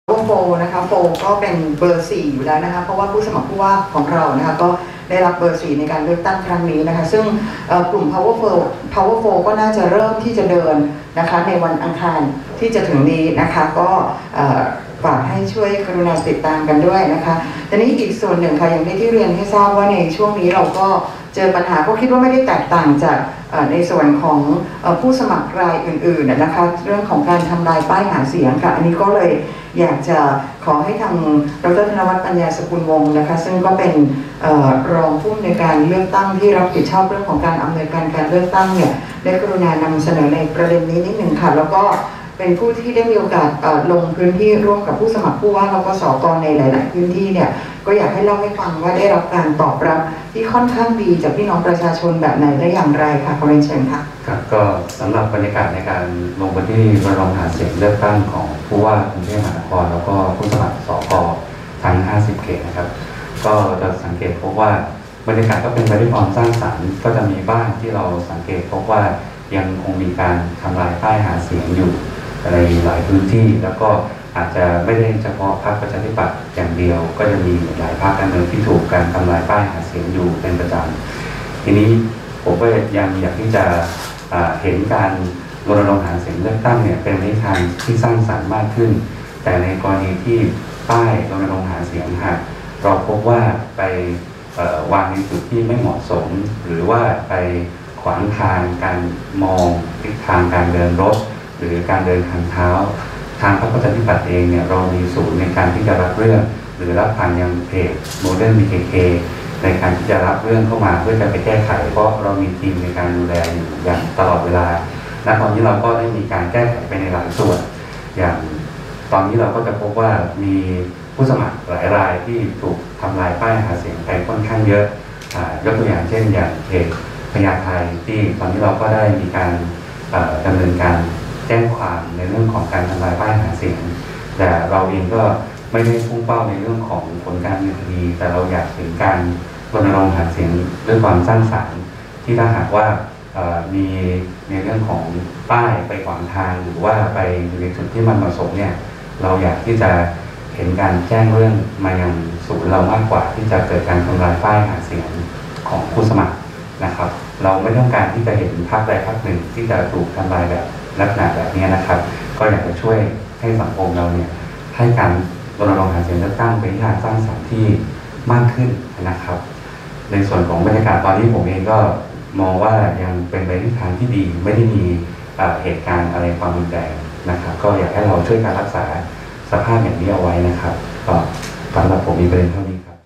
โฟนะคะโฟก็เป็นเบอร์4อยู่แล้วนะคะเพราะว่าผู้สมัครผู้ว่าของเรานะคะก็ได้รับเบอร์4ในการเลือกตั้งครั้งนี้นะคะซึ่งกลุ่ม Power4 ก็น่าจะเริ่มที่จะเดินนะคะในวันอังคารที่จะถึงนี้นะคะก็ฝากให้ช่วยกรุณาติดตามกันด้วยนะคะแต่นี้อีกส่วนหนึ่งค่ะอย่างที่เรียนให้ทราบว่าในช่วงนี้เราก็เจอปัญหาก็คิดว่าไม่ได้แตกต่างจากในส่วนของผู้สมัครรายอื่นๆนะคะเรื่องของการทำลายป้ายหาเสียงค่ะอันนี้ก็เลยอยากจะขอให้ทางดร.ธนวัฒน์ปัญญาสกุลวงศ์นะคะซึ่งก็เป็นรองผู้อำนวยการเลือกตั้งที่รับผิดชอบเรื่องของการอำนวยการเลือกตั้งเนี่ยได้กรุณานำเสนอในประเด็นนี้นิดหนึ่งค่ะแล้วก็เป็นผู้ที่ได้มีโอกาสลงพื้นที่ร่วมกับผู้สมัครผู้ว่าแล้วก็สก.ในหลายๆพื้นที่เนี่ยก็อยากให้เล่าให้ฟังว่าได้รับการตอบรับที่ค่อนข้างดีจากพี่น้องประชาชนแบบไหนและอย่างไรค่ะขอเรียนเชิญค่ะครับก็สำหรับบรรยากาศในการลงพื้นที่รณรงค์หาเสียงเลือกตั้งของผู้ว่ากรุงเทพมหานครแล้วก็ผู้สมัครสก.ทั้ง50 เขตนะครับก็จะสังเกตพบว่าบรรยากาศก็เป็นไปด้วยความสร้างสรรค์ก็จะมีบ้างที่เราสังเกตพบว่ายังคงมีการทำลายป้ายหาเสียงอยู่ในหลายพื้นที่แล้วก็อาจจะไม่ได้เฉพาะพรรคประชาธิปัตย์อย่างเดียวก็จะมีหลายพรรคการเมืองที่ถูกการทำลายป้ายหาเสียงอยู่เป็นประจำทีนี้ผมก็ยังอยากที่จะเห็นการรณรงค์หาเสียงเลือกตั้งเนี่ยเป็นในทางที่สร้างสรรค์มากขึ้นแต่ในกรณีที่ป้ายรณรงค์หาเสียงหากเราพบว่าไปวางในจุดที่ไม่เหมาะสมหรือว่าไปขวางทางการมองทิศทางการเดินรถหรือการเดินทางเท้าทางพรรคประชาธิปัตย์เองเนี่ยเรามีศูนย์ในการที่จะรับเรื่องหรือรับผ่านยังเพจ Modern BKK ในการที่จะรับเรื่องเข้ามาเพื่อจะไปแก้ไขเพราะเรามีทีมในการดูแลอยู่อย่างตลอดเวลาและตอนนี้เราก็ได้มีการแก้ไขไปในหลายส่วนอย่างตอนนี้เราก็จะพบว่ามีผู้สมัครหลายรายที่ถูกทำลายป้ายหาเสียงไปค่อนข้างเยอะยกตัวอย่างเช่นอย่างเพจพญาไทที่ตอนนี้เราก็ได้มีการดำเนินการแจ้งความในเรื่องของการทำลายป้ายหาเสียงแต่เราเองก็ไม่ได้พุ่งเป้าในเรื่องของผลการดำเนินคดีแต่เราอยากเห็นการรณรงค์หาเสียงด้วยความสร้างสรรค์ที่ถ้าหากว่ามีในเรื่องของป้ายไปขวางทางหรือว่าไปอยู่ในจุดที่มันเหมาะสมเนี่ยเราอยากที่จะเห็นการแจ้งเรื่องมายังศูนย์เรามากกว่าที่จะเกิดการทำลายป้ายหาเสียงของผู้สมัครนะครับเราไม่ต้องการที่จะเห็นพรรคใดพรรคหนึ่งที่จะถูกทำลายแบบลักษณะแบบนี้นะครับก็อยากจะช่วยให้สังคมเราเนี่ยให้การรณรงค์หาเสียงเลือกตั้งเป็นทางสร้างสรรค์ที่มากขึ้นนะครับในส่วนของบรรยากาศตอนนี้ผมเองก็มองว่ายังเป็นไปในทางที่ดีไม่ได้มีเหตุการณ์อะไรความรุนแรงนะครับก็อยากให้เราช่วยการรักษาสภาพอย่างนี้เอาไว้นะครับก็สำหรับผมมีประเด็นเท่านี้ครับ